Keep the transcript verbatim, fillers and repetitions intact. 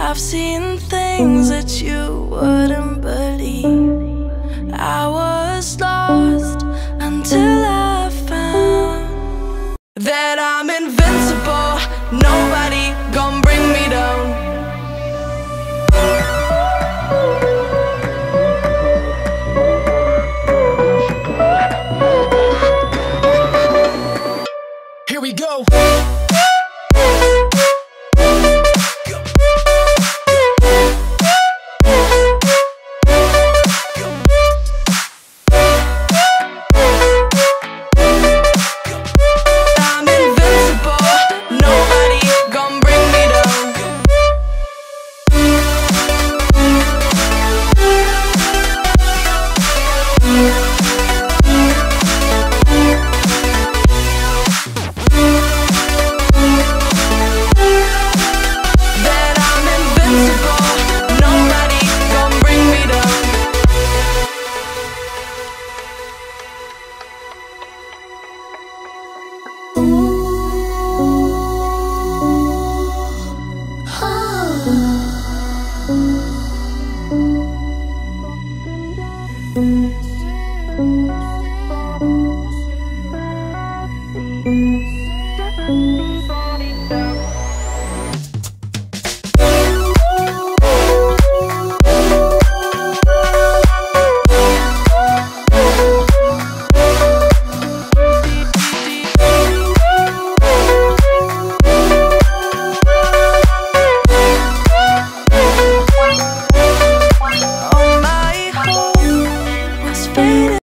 I've seen things that you wouldn't believe. I was lost until I found that I'm invincible. Nobody gon' bring me down. Here we go. Thank you.